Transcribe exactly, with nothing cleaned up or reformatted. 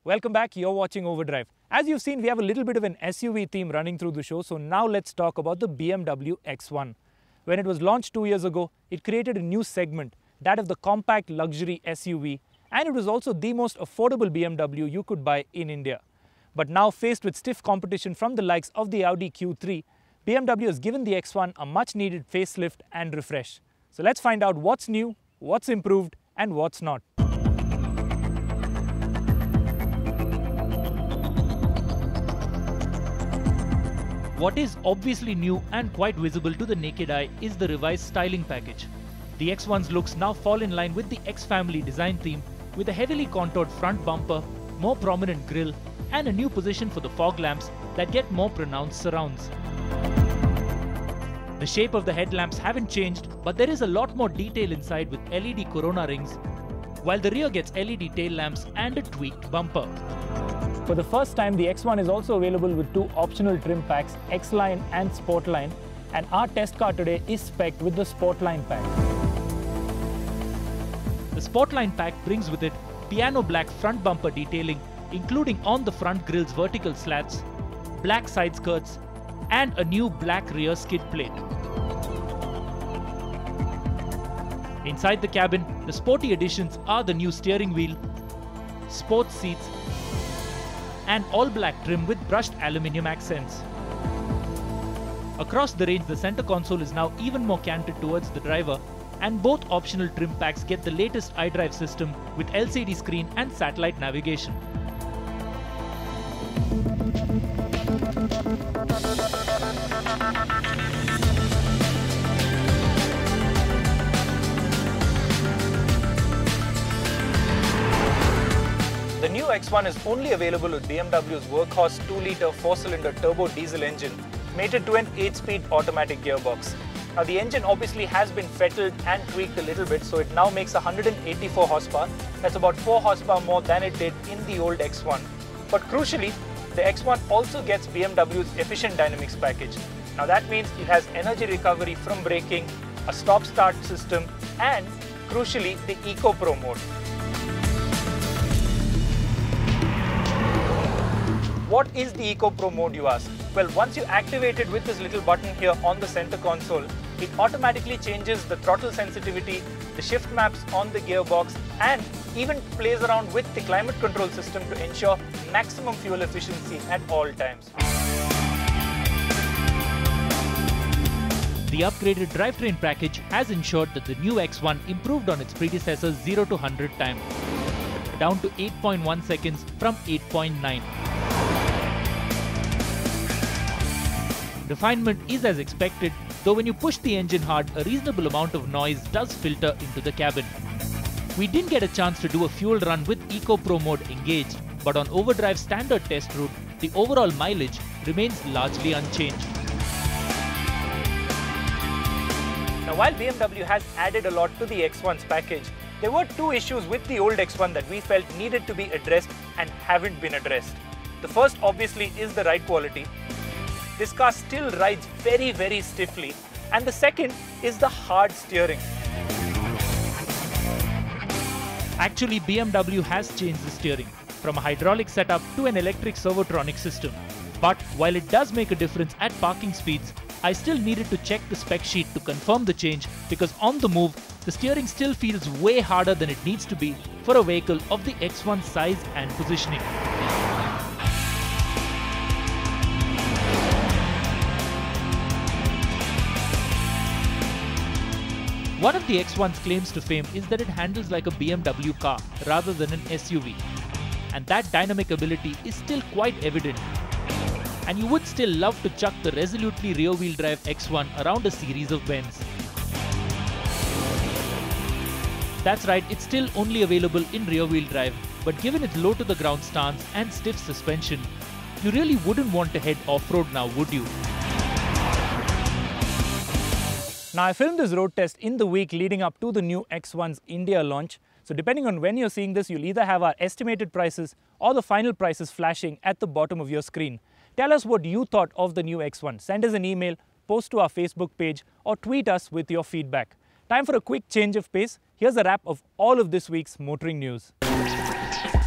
Welcome back, you're watching Overdrive. As you've seen, we have a little bit of an S U V theme running through the show, so now let's talk about the B M W X one. When it was launched two years ago, it created a new segment, that of the compact luxury S U V, and it was also the most affordable B M W you could buy in India. But now faced with stiff competition from the likes of the Audi Q three, B M W has given the X one a much needed facelift and refresh. So let's find out what's new, what's improved, and what's not. What is obviously new and quite visible to the naked eye is the revised styling package. The X one's looks now fall in line with the X family design theme, with a heavily contoured front bumper, more prominent grille, and a new position for the fog lamps that get more pronounced surrounds. The shape of the headlamps haven't changed, but there is a lot more detail inside with L E D corona rings, while the rear gets L E D tail lamps and a tweaked bumper. For the first time, the X one is also available with two optional trim packs, X Line and Sport Line, and our test car today is spec'd with the Sport Line pack. The Sport Line pack brings with it piano black front bumper detailing, including on the front grille's vertical slats, black side skirts, and a new black rear skid plate. Inside the cabin, the sporty additions are the new steering wheel, sports seats, and all-black trim with brushed aluminium accents. Across the range, the center console is now even more canted towards the driver, and both optional trim packs get the latest iDrive system with L C D screen and satellite navigation. The new X one is only available with B M W's workhorse two litre four cylinder turbo diesel engine mated to an eight speed automatic gearbox. Now the engine obviously has been fettled and tweaked a little bit, so it now makes one hundred eighty-four horsepower. That's about four horsepower more than it did in the old X one. But crucially, the X one also gets B M W's Efficient Dynamics package. Now that means it has energy recovery from braking, a stop-start system, and crucially the Eco Pro mode. What is the Eco Pro mode, you ask? Well, once you activate it with this little button here on the center console, it automatically changes the throttle sensitivity, the shift maps on the gearbox, and even plays around with the climate control system to ensure maximum fuel efficiency at all times. The upgraded drivetrain package has ensured that the new X one improved on its predecessor's zero to one hundred time, down to eight point one seconds from eight point nine. Refinement is as expected, though when you push the engine hard, a reasonable amount of noise does filter into the cabin. We didn't get a chance to do a fuel run with Eco Pro mode engaged, but on Overdrive's standard test route, the overall mileage remains largely unchanged. Now while B M W has added a lot to the X one's package, there were two issues with the old X one that we felt needed to be addressed and haven't been addressed. The first obviously is the ride quality. This car still rides very, very stiffly. And the second is the hard steering. Actually, B M W has changed the steering from a hydraulic setup to an electric servotronic system. But while it does make a difference at parking speeds, I still needed to check the spec sheet to confirm the change, because on the move, the steering still feels way harder than it needs to be for a vehicle of the X one's size and positioning. One of the X one's claims to fame is that it handles like a B M W car rather than an S U V. And that dynamic ability is still quite evident. And you would still love to chuck the resolutely rear-wheel drive X one around a series of bends. That's right, it's still only available in rear-wheel drive, but given its low-to-the-ground stance and stiff suspension, you really wouldn't want to head off-road now, would you? Now, I filmed this road test in the week leading up to the new X one's India launch. So depending on when you're seeing this, you'll either have our estimated prices or the final prices flashing at the bottom of your screen. Tell us what you thought of the new X one. Send us an email, post to our Facebook page, or tweet us with your feedback. Time for a quick change of pace. Here's a wrap of all of this week's motoring news.